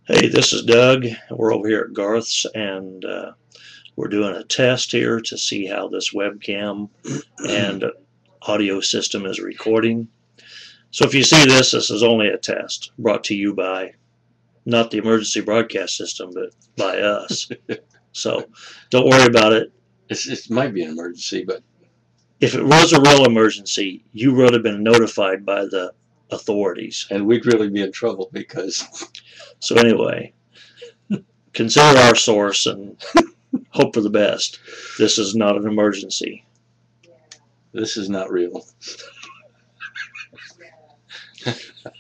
Hey, this is Doug. We're over here at Garth's, and we're doing a test here to see how this webcam and audio system is recording. So if you see this, this is only a test brought to you by not the emergency broadcast system, but by us. So don't worry about it. It might be an emergency, but If it was a real emergency, you would have been notified by the authorities. and we'd really be in trouble because So anyway, consider our source and hope for the best. This is not an emergency. this is not real.